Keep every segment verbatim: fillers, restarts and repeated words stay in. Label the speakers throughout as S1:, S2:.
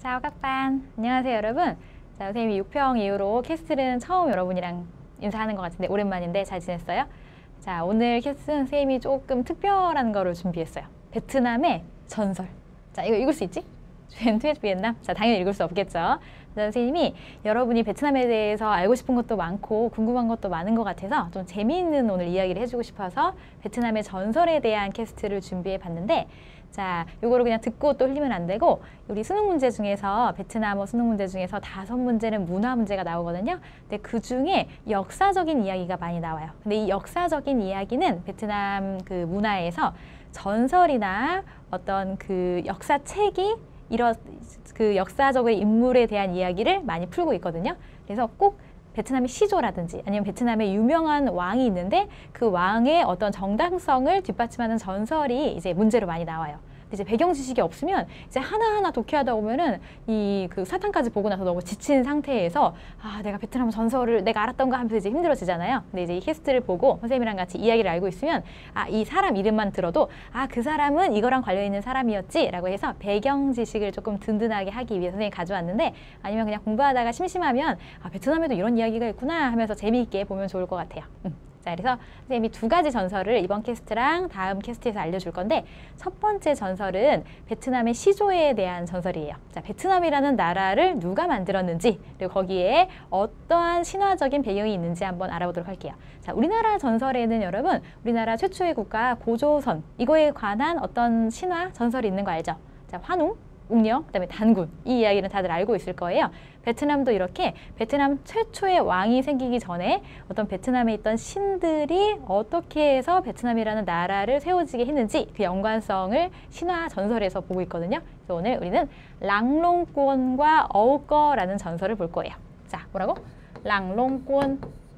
S1: Chào các bạn. 안녕하세요, 여러분. 자, 선생님이 육 평 이후로 캐스트는 처음 여러분이랑 인사하는 것 같은데 오랜만인데 잘 지냈어요? 자, 오늘 캐스트는 선생님이 조금 특별한 거를 준비했어요. 베트남의 전설. 자, 이거 읽을 수 있지? 주엔투엣 비엔남? 자, 당연히 읽을 수 없겠죠. 자, 선생님이 여러분이 베트남에 대해서 알고 싶은 것도 많고 궁금한 것도 많은 것 같아서 좀 재미있는 오늘 이야기를 해주고 싶어서 베트남의 전설에 대한 캐스트를 준비해 봤는데, 자, 요거를 그냥 듣고 또 흘리면 안 되고, 우리 수능 문제 중에서 베트남어 수능 문제 중에서 다섯 문제는 문화 문제가 나오거든요. 근데 그 중에 역사적인 이야기가 많이 나와요. 근데 이 역사적인 이야기는 베트남 그 문화에서 전설이나 어떤 그 역사책이 이런 그 역사적인 인물에 대한 이야기를 많이 풀고 있거든요. 그래서 꼭 베트남의 시조라든지 아니면 베트남의 유명한 왕이 있는데 그 왕의 어떤 정당성을 뒷받침하는 전설이 이제 문제로 많이 나와요. 이제 배경 지식이 없으면 이제 하나하나 독해하다 보면은 이 그 사탕까지 보고 나서 너무 지친 상태에서 아, 내가 베트남 전설을 내가 알았던가 하면서 이제 힘들어지잖아요. 근데 이제 이 캐스트를 보고 선생님이랑 같이 이야기를 알고 있으면 아, 이 사람 이름만 들어도 아, 그 사람은 이거랑 관련 있는 사람이었지 라고 해서 배경 지식을 조금 든든하게 하기 위해서 선생님이 가져왔는데, 아니면 그냥 공부하다가 심심하면 아, 베트남에도 이런 이야기가 있구나 하면서 재미있게 보면 좋을 것 같아요. 음. 자, 그래서 선생님이 두 가지 전설을 이번 캐스트랑 다음 캐스트에서 알려줄 건데, 첫 번째 전설은 베트남의 시조에 대한 전설이에요. 자, 베트남이라는 나라를 누가 만들었는지, 그리고 거기에 어떠한 신화적인 배경이 있는지 한번 알아보도록 할게요. 자, 우리나라 전설에는 여러분, 우리나라 최초의 국가 고조선, 이거에 관한 어떤 신화, 전설이 있는 거 알죠? 자, 환웅, 웅녀, 그 다음에 단군, 이 이야기는 다들 알고 있을 거예요. 베트남도 이렇게 베트남 최초의 왕이 생기기 전에 어떤 베트남에 있던 신들이 어떻게 해서 베트남이라는 나라를 세워지게 했는지 그 연관성을 신화 전설에서 보고 있거든요. 그래서 오늘 우리는 랑롱권과 어우꺼라는 전설을 볼 거예요. 자, 뭐라고? 랑롱권,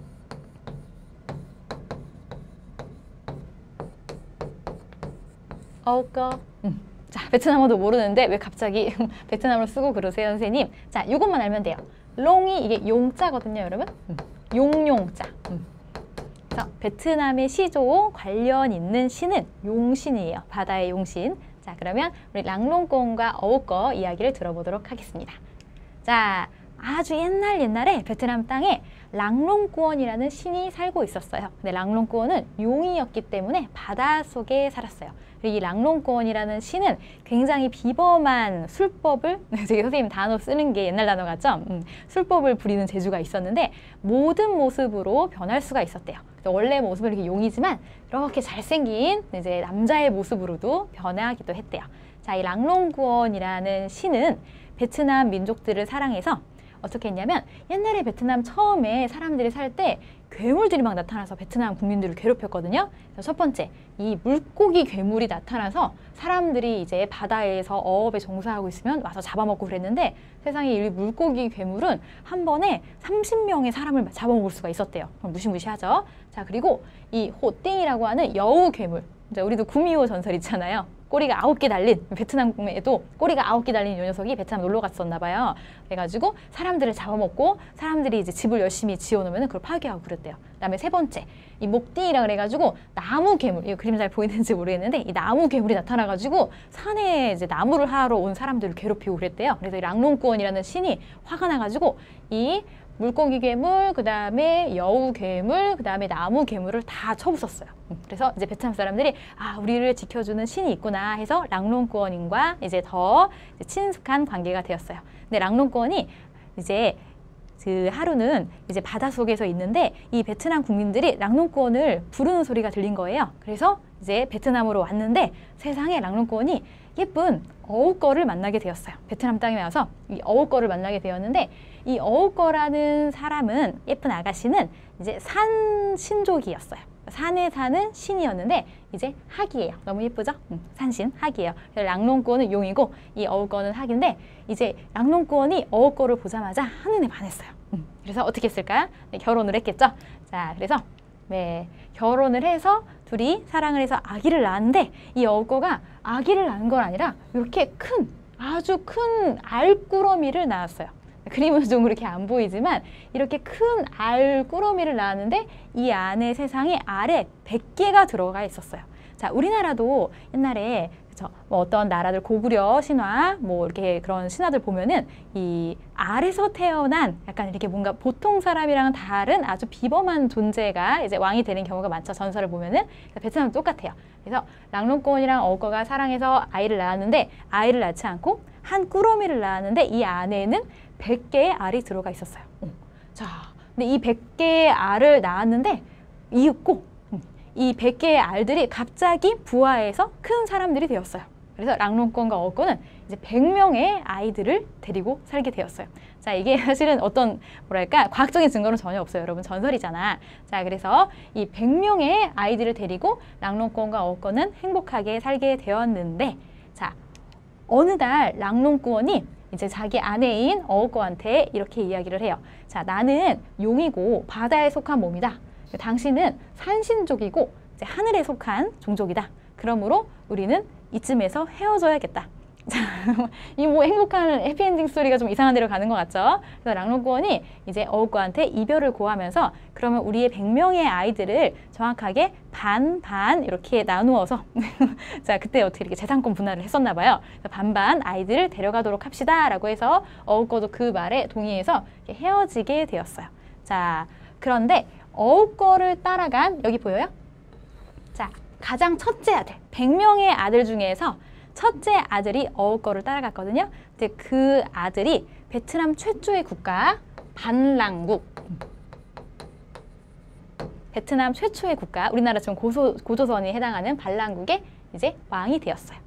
S1: 어우꺼. 음. 자, 베트남어도 모르는데 왜 갑자기 베트남어를 쓰고 그러세요, 선생님? 자, 이것만 알면 돼요. 롱이 이게 용자거든요, 여러분. 음. 용용자. 음. 그래서 베트남의 시조 관련 있는 신은 용신이에요. 바다의 용신. 자, 그러면 우리 랑롱권과 어우꺼 이야기를 들어보도록 하겠습니다. 자, 아주 옛날 옛날에 베트남 땅에 랑롱꾸언이라는 신이 살고 있었어요. 근데 랑롱꾸언은 용이었기 때문에 바닷속에 살았어요. 그리고 이 랑롱꾸언이라는 신은 굉장히 비범한 술법을, 되게 선생님 단어 쓰는 게 옛날 단어 같죠? 음, 술법을 부리는 재주가 있었는데 모든 모습으로 변할 수가 있었대요. 원래 모습은 이렇게 용이지만 이렇게 잘생긴 이제 남자의 모습으로도 변하기도 했대요. 자, 이 랑롱꾸언이라는 신은 베트남 민족들을 사랑해서 어떻게 했냐면, 옛날에 베트남 처음에 사람들이 살 때 괴물들이 막 나타나서 베트남 국민들을 괴롭혔거든요. 그래서 첫 번째, 이 물고기 괴물이 나타나서 사람들이 이제 바다에서 어업에 종사하고 있으면 와서 잡아먹고 그랬는데, 세상에 이 물고기 괴물은 한 번에 삼십 명의 사람을 잡아먹을 수가 있었대요. 무시무시하죠. 자, 그리고 이 호띵이라고 하는 여우 괴물, 이제 우리도 구미호 전설 있잖아요. 꼬리가 아홉 개 달린, 베트남에도 꼬리가 아홉 개 달린 이 녀석이 베트남 놀러 갔었나 봐요. 그래가지고 사람들을 잡아먹고 사람들이 이제 집을 열심히 지어놓으면 그걸 파괴하고 그랬대요. 그 다음에 세 번째, 이 목띵이라 그래가지고 나무 괴물, 이거 그림 잘 보이는지 모르겠는데 이 나무 괴물이 나타나가지고 산에 이제 나무를 하러 온 사람들을 괴롭히고 그랬대요. 그래서 이 랑롱꾸언이라는 신이 화가 나가지고 이 물고기 괴물, 그 다음에 여우 괴물, 그 다음에 나무 괴물을 다 쳐부쉈어요. 그래서 이제 베트남 사람들이 아, 우리를 지켜주는 신이 있구나 해서 랑롱꾸언인과 이제 더 이제 친숙한 관계가 되었어요. 근데 랑롱꾸언이 이제 그 하루는 이제 바닷속에서 있는데 이 베트남 국민들이 랑롱꾸언을 부르는 소리가 들린 거예요. 그래서 이제 베트남으로 왔는데 세상에 랑롱꾸언이 예쁜 어우꺼를 만나게 되었어요. 베트남 땅에 와서 이 어우꺼를 만나게 되었는데, 이 어우꺼라는 사람은, 예쁜 아가씨는 이제 산 신족이었어요. 산에 사는 신이었는데 이제 학이에요. 너무 예쁘죠? 음, 산신, 학이에요. 랑롱꾸언은 용이고 이 어우꺼는 학인데, 이제 랑롱꾸언이 어우꺼를 보자마자 한눈에 반했어요. 음, 그래서 어떻게 했을까? 네, 결혼을 했겠죠? 자, 그래서 네, 결혼을 해서 둘이 사랑을 해서 아기를 낳았는데, 이 어우꺼가 아기를 낳은 건 아니라 이렇게 큰, 아주 큰 알꾸러미를 낳았어요. 그림은 좀 그렇게 안 보이지만 이렇게 큰 알꾸러미를 낳았는데 이 안에 세상에 알에 백 개가 들어가 있었어요. 자, 우리나라도 옛날에 그쵸? 뭐 어떤 나라들 고구려 신화 뭐 이렇게 그런 신화들 보면은 이 알에서 태어난 약간 이렇게 뭔가 보통 사람이랑은 다른 아주 비범한 존재가 이제 왕이 되는 경우가 많죠. 전설을 보면은. 베트남도 똑같아요. 그래서 랑롱권이랑 어거가 사랑해서 아이를 낳았는데 아이를 낳지 않고 한 꾸러미를 낳았는데 이 안에는 백 개의 알이 들어가 있었어요. 어. 자, 근데 이 백 개의 알을 낳았는데 이윽고 이 백 개의 알들이 갑자기 부화해서 큰 사람들이 되었어요. 그래서 랑롱권과 어권은 이제 백 명의 아이들을 데리고 살게 되었어요. 자, 이게 사실은 어떤 뭐랄까 과학적인 증거는 전혀 없어요. 여러분 전설이잖아. 자, 그래서 이 백 명의 아이들을 데리고 랑롱권과 어권은 행복하게 살게 되었는데, 자, 어느 날 랑롱권이 이제 자기 아내인 어거한테 이렇게 이야기를 해요. 자, 나는 용이고 바다에 속한 몸이다. 당신은 산신족이고 이제 하늘에 속한 종족이다. 그러므로 우리는 이쯤에서 헤어져야겠다. 자, 이 뭐 행복한 해피엔딩 스토리가 좀 이상한 데로 가는 것 같죠? 그래서 랑롱권이 이제 어우거한테 이별을 고하면서 그러면 우리의 백 명의 아이들을 정확하게 반, 반 이렇게 나누어서 자, 그때 어떻게 이렇게 재산권 분할을 했었나 봐요. 반반 아이들을 데려가도록 합시다 라고 해서 어우거도 그 말에 동의해서 헤어지게 되었어요. 자, 그런데 어우거를 따라간, 여기 보여요? 자, 가장 첫째 아들, 백 명의 아들 중에서 첫째 아들이 어우거를 따라갔거든요. 근데 그 아들이 베트남 최초의 국가 반랑국, 베트남 최초의 국가, 우리나라처럼 고소, 고조선에 해당하는 반랑국의 이제 왕이 되었어요.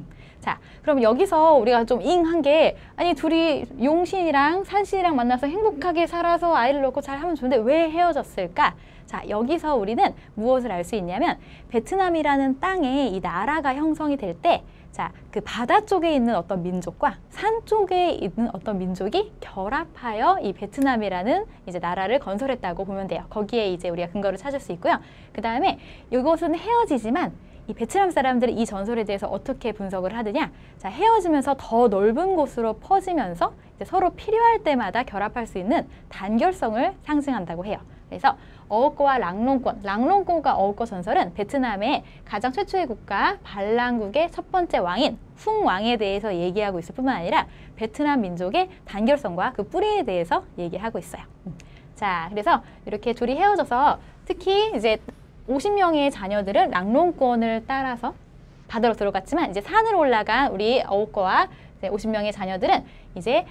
S1: 자, 그럼 여기서 우리가 좀 잉한 게, 아니 둘이 용신이랑 산신이랑 만나서 행복하게 살아서 아이를 낳고 잘 하면 좋은데 왜 헤어졌을까? 자, 여기서 우리는 무엇을 알 수 있냐면 베트남이라는 땅에 이 나라가 형성이 될 때, 자, 그 바다 쪽에 있는 어떤 민족과 산 쪽에 있는 어떤 민족이 결합하여 이 베트남이라는 이제 나라를 건설했다고 보면 돼요. 거기에 이제 우리가 근거를 찾을 수 있고요. 그 다음에 이것은 헤어지지만 이 베트남 사람들이 이 전설에 대해서 어떻게 분석을 하느냐? 자, 헤어지면서 더 넓은 곳으로 퍼지면서 이제 서로 필요할 때마다 결합할 수 있는 단결성을 상징한다고 해요. 그래서 어우거와 랑롱권, 랑롱권과 어우거 전설은 베트남의 가장 최초의 국가 반랑국의 첫 번째 왕인 훅왕에 대해서 얘기하고 있을 뿐만 아니라 베트남 민족의 단결성과 그 뿌리에 대해서 얘기하고 있어요. 자, 그래서 이렇게 둘이 헤어져서 특히 이제 오십 명의 자녀들은 랑롱권을 따라서 바다로 들어갔지만 이제 산으로 올라간 우리 어우거와 오십 명의 자녀들은 이제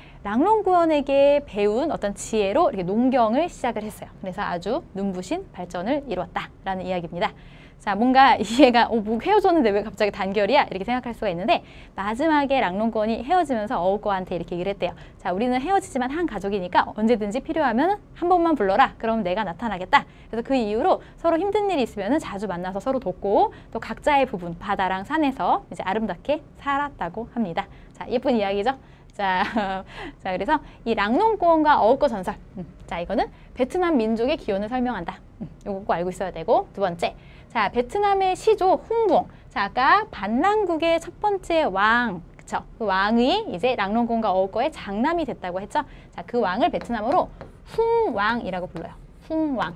S1: 랑롱권에게 배운 어떤 지혜로 이렇게 농경을 시작을 했어요. 그래서 아주 눈부신 발전을 이루었다라는 이야기입니다. 자, 뭔가 이해가 어, 뭐 헤어졌는데 왜 갑자기 단결이야? 이렇게 생각할 수가 있는데 마지막에 랑롱권이 헤어지면서 어우거한테 이렇게 얘기를 했대요. 자, 우리는 헤어지지만 한 가족이니까 언제든지 필요하면 한 번만 불러라. 그럼 내가 나타나겠다. 그래서 그 이후로 서로 힘든 일이 있으면 자주 만나서 서로 돕고 또 각자의 부분, 바다랑 산에서 이제 아름답게 살았다고 합니다. 자, 예쁜 이야기죠? 자, 자, 그래서 이 랑롱권과 어우거 전설. 음, 자, 이거는 베트남 민족의 기원을 설명한다. 음, 요거 꼭 알고 있어야 되고, 두 번째. 자, 베트남의 시조 훈붕. 자, 아까 반랑국의 첫 번째 왕, 그쵸? 그 왕이 이제 랑롱권과 어우거의 장남이 됐다고 했죠? 자, 그 왕을 베트남어로 훅왕이라고 불러요. 훅왕.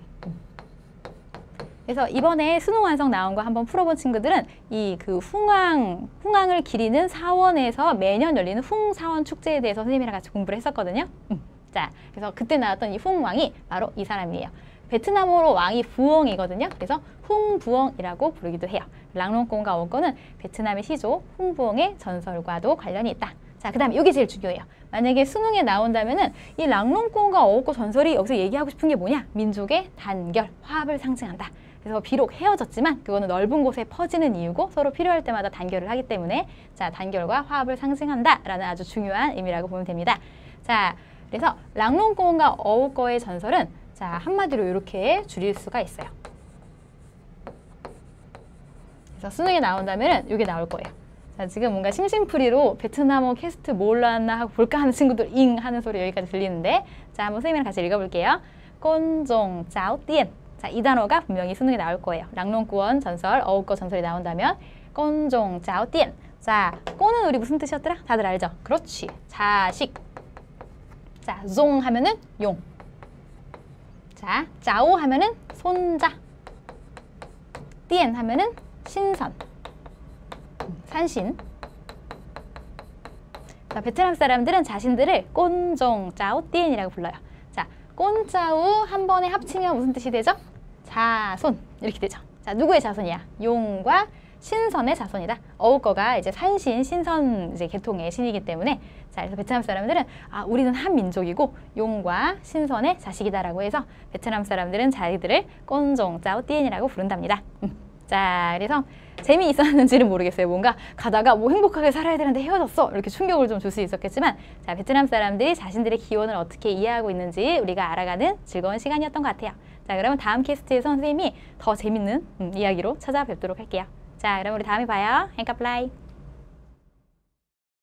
S1: 그래서 이번에 수능 완성 나온 거 한번 풀어본 친구들은 이 그 훅왕, 훅왕을 기리는 사원에서 매년 열리는 훅사원 축제에 대해서 선생님이랑 같이 공부를 했었거든요. 음. 자, 그래서 그때 나왔던 이 훅왕이 바로 이 사람이에요. 베트남어로 왕이 부엉이거든요. 그래서 훅부엉이라고 부르기도 해요. 랑롱권과 어우거는 베트남의 시조 훅부엉의 전설과도 관련이 있다. 자, 그 다음에 이게 제일 중요해요. 만약에 수능에 나온다면은 이 랑롱권과 어우거 전설이 여기서 얘기하고 싶은 게 뭐냐? 민족의 단결, 화합을 상징한다. 그래서 비록 헤어졌지만 그거는 넓은 곳에 퍼지는 이유고 서로 필요할 때마다 단결을 하기 때문에 자, 단결과 화합을 상징한다라는 아주 중요한 의미라고 보면 됩니다. 자, 그래서 랑롱권과 어우거의 전설은 자, 한마디로 이렇게 줄일 수가 있어요. 그래서 수능에 나온다면 이게 나올 거예요. 자, 지금 뭔가 심심풀이로 베트남어 캐스트 뭘 나왔나 하고 볼까 하는 친구들 잉 하는 소리 여기까지 들리는데 자, 한번 선생님이랑 같이 읽어볼게요. 꼰종 짜오띠엔. 자, 이 단어가 분명히 수능에 나올 거예요. 랑롱권 전설, 어우거 전설이 나온다면 꼰종 짜오띠엔. 자, 꼰은 우리 무슨 뜻이었더라? 다들 알죠? 그렇지. 자식. 자, 종 하면은 용. 자, 짜오 하면은 손자. 띠엔 하면은 신선. 산신. 자, 베트남 사람들은 자신들을 꼰종 짜오 띠엔이라고 불러요. 자, 꼰짜우 한 번에 합치면 무슨 뜻이 되죠? 자손 이렇게 되죠. 자, 누구의 자손이야? 용과 신선의 자손이다. 어우거가 이제 산신, 신선 이제 계통의 신이기 때문에 자, 그래서 베트남 사람들은 아, 우리는 한 민족이고 용과 신선의 자식이다라고 해서 베트남 사람들은 자기들을 꼰종 짜오 띠엔이라고 부른답니다. 음. 자, 그래서 재미있었는지는 모르겠어요. 뭔가 가다가 뭐 행복하게 살아야 되는데 헤어졌어 이렇게 충격을 좀 줄 수 있었겠지만 자, 베트남 사람들이 자신들의 기원을 어떻게 이해하고 있는지 우리가 알아가는 즐거운 시간이었던 것 같아요. 자, 그러면 다음 캐스트에서 선생님이 더 재밌는 음, 이야기로 찾아뵙도록 할게요. 자, 그럼 우리 다음에 봐요. 헨카플라이.